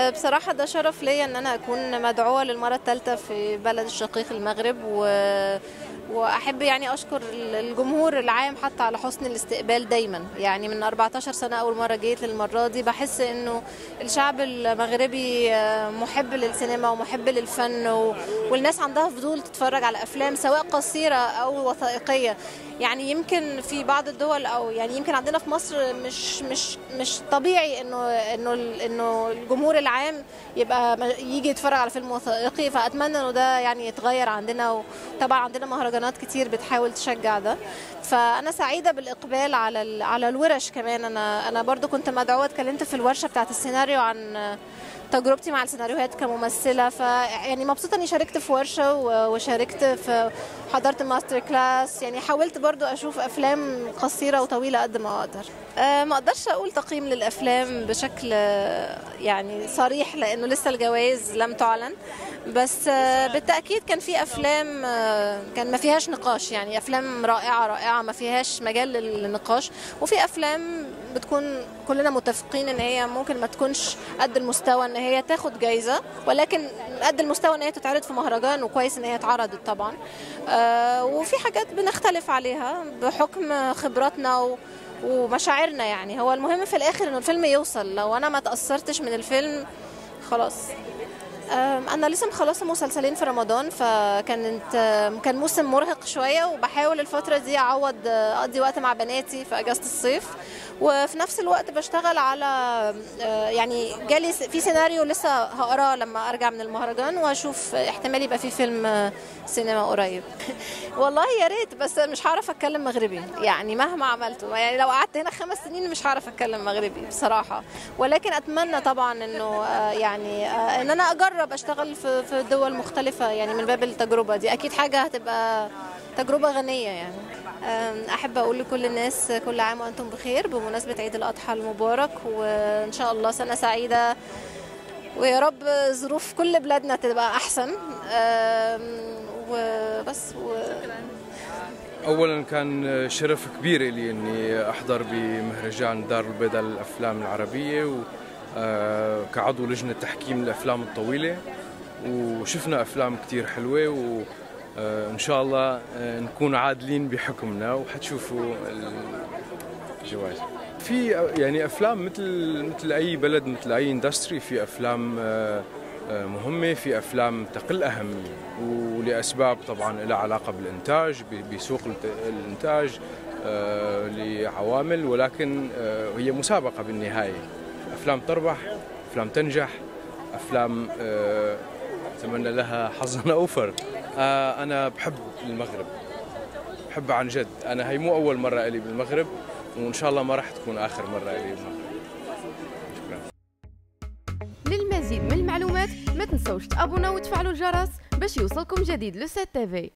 بصراحة ده شرف ليا ان انا اكون مدعوة للمرة الثالثة في بلد الشقيق المغرب واحب يعني اشكر الجمهور العام حتى على حسن الاستقبال دايما. يعني من 14 سنة اول مرة جيت، للمرة دي بحس انه الشعب المغربي محب للسينما ومحب للفن والناس عندها فضول تتفرج على افلام سواء قصيرة او وثائقية. يعني يمكن في بعض الدول او يعني يمكن عندنا في مصر مش طبيعي انه الجمهور العام يبقى يجي يتفرج على فيلم وثائقي، فاتمنى انه ده يعني يتغير عندنا. وطبعا عندنا مهرجانات كتير بتحاول تشجع ده، فانا سعيده بالاقبال على الورش. كمان انا برضو كنت مدعوه، اتكلمت في الورشه بتاعه السيناريو عن تجربتي مع السيناريوهات كممثله، يعني مبسوطه اني شاركت في ورشه وشاركت في حضرت ماستر كلاس. يعني حاولت برضو اشوف افلام قصيره وطويله قد ما اقدر. ما اقدرش اقول تقييم للافلام بشكل يعني صريح لانه لسه الجوائز لم تعلن، بس بالتاكيد كان في افلام كان ما فيهاش نقاش، يعني افلام رائعه رائعه ما فيهاش مجال للنقاش، وفي افلام بتكون كلنا متفقين ان هي ممكن ما تكونش قد المستوى ان هي تاخد جايزه، ولكن قد المستوى ان هي تتعرض في مهرجان، وكويس ان هي اتعرضت طبعا. وفي حاجات بنختلف عليها بحكم خبراتنا ومشاعرنا. يعني هو المهم في الاخر انه الفيلم يوصل. لو انا ما تاثرتش من الفيلم خلاص. انا لسه مخلصه مسلسلين في رمضان، كان موسم مرهق شويه، وبحاول الفتره دي اقضي وقت مع بناتي في اجازه الصيف، وفي نفس الوقت بشتغل على يعني جالي في سيناريو لسه هقراه لما ارجع من المهرجان، واشوف احتمال يبقى في فيلم سينما قريب. والله يا ريت، بس مش هعرف اتكلم مغربي يعني مهما عملته. يعني لو قعدت هنا 5 سنين مش هعرف اتكلم مغربي بصراحه، ولكن اتمنى طبعا انه يعني ان انا اجرب اشتغل في دول مختلفه، يعني من باب التجربه دي اكيد حاجه هتبقى تجربه غنيه. يعني احب اقول لكل الناس كل عام وانتم بخير بمناسبه عيد الاضحى المبارك، وان شاء الله سنه سعيده، ويا رب ظروف كل بلادنا تبقى احسن. وبس اولا كان شرف كبير لي اني احضر بمهرجان دار البيضاء للافلام العربيه، وكعضو لجنه تحكيم الافلام الطويله، وشفنا افلام كتير حلوه، وان شاء الله نكون عادلين بحكمنا وحتشوفوا الجوائز. في يعني افلام مثل اي بلد، مثل اي اندستري، في افلام مهمة، في أفلام تقل أهمية، ولأسباب طبعا لها علاقة بالإنتاج، بسوق الإنتاج، لعوامل، ولكن هي مسابقة بالنهاية. أفلام تربح، أفلام تنجح، أفلام أتمنى لها حظا أوفر. أنا بحب المغرب، بحبها عن جد. أنا هي مو أول مرة إلي بالمغرب، وإن شاء الله ما راح تكون آخر مرة إلي بالمغرب. للمزيد من المعلومات ما تنسوش تابوناو وتفعلوا الجرس باش يوصلكم جديد لو 7 تي في.